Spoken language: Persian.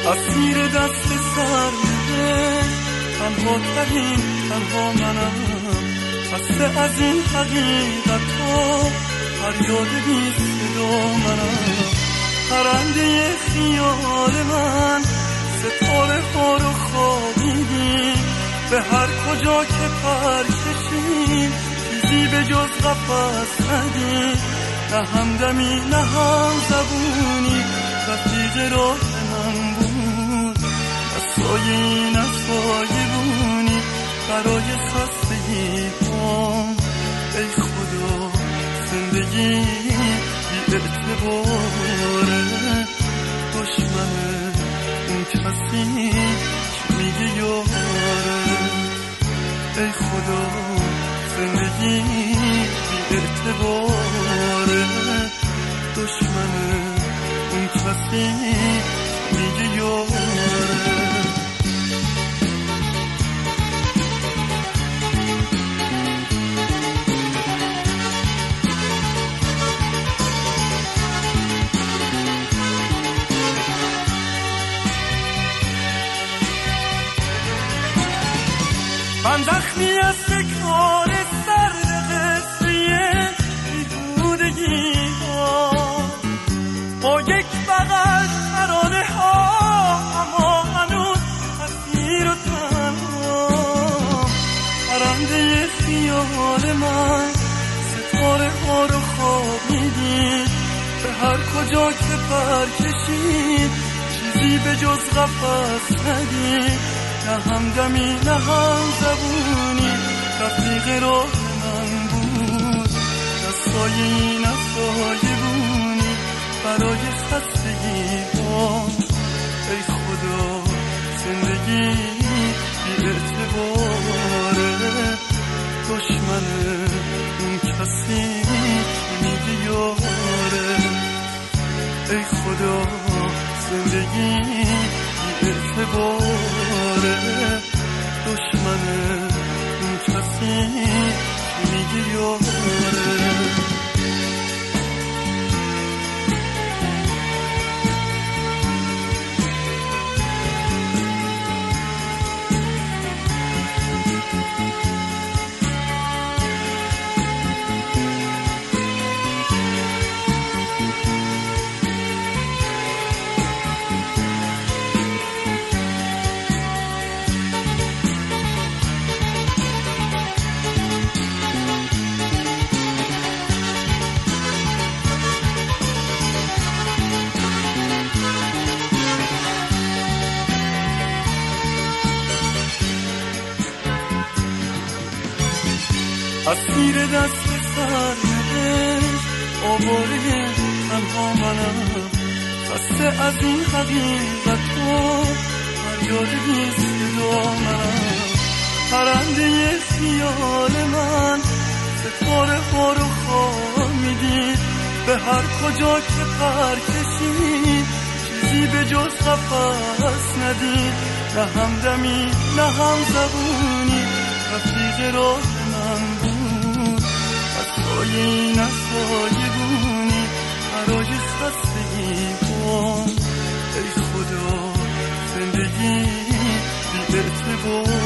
اسیر دست سرده تنها ترین تنها منم، خسته از این حقیقت ها فریاد بی صدا منم. پرنده خیال من ستاره ها رو خوابیدی، به هر کجا که پر کشید چیزی به جز قفس ندی، نه همدمی نه هم زبونی رفیق راه من بود، نه سایه‌ای نه سایه‌بونی برای خستگی هم. ای خدا زندگی بی اعتباره، دشمن اون کسی که میگه یاره. ای خدا زندگی بی اعتباره، دشمن اون کسی میگه یاره. من زخمی از تکرار سرد قصه بیهودگی ها، با یک بغل ترانه ها، اما هنوز اسیر و تنها. پرنده خیال من ستاره ها رو خوابیدی، به هر کجا که پر کشید چیزی به جز قفس ندید، نه همدمی نه هم زبونی رفیق راه من بود، نه سایه‌ای نه سایه‌بونی برای خستگی ها. ای خدا زندگی بی اعتباره، دشمن اون کسی که میگه یاره. ای خدا زندگی بی اعتباره، دشمن اون کسی که میگه یاره. اسیر دست سرده آواره تنها منم، خسته از این حقیقت ها فریاد بی صدا منم. پرنده خیال من ستاره ها رو خوامیدی، به هر کجا که پر کشید چیزی به جز قفس ندید، نه همدمی نه هم زبونی رفیق راه من بود، سایه‌ای نه سایه‌بونی برای خستگی هم. ای خدا زندگی بی اعتبار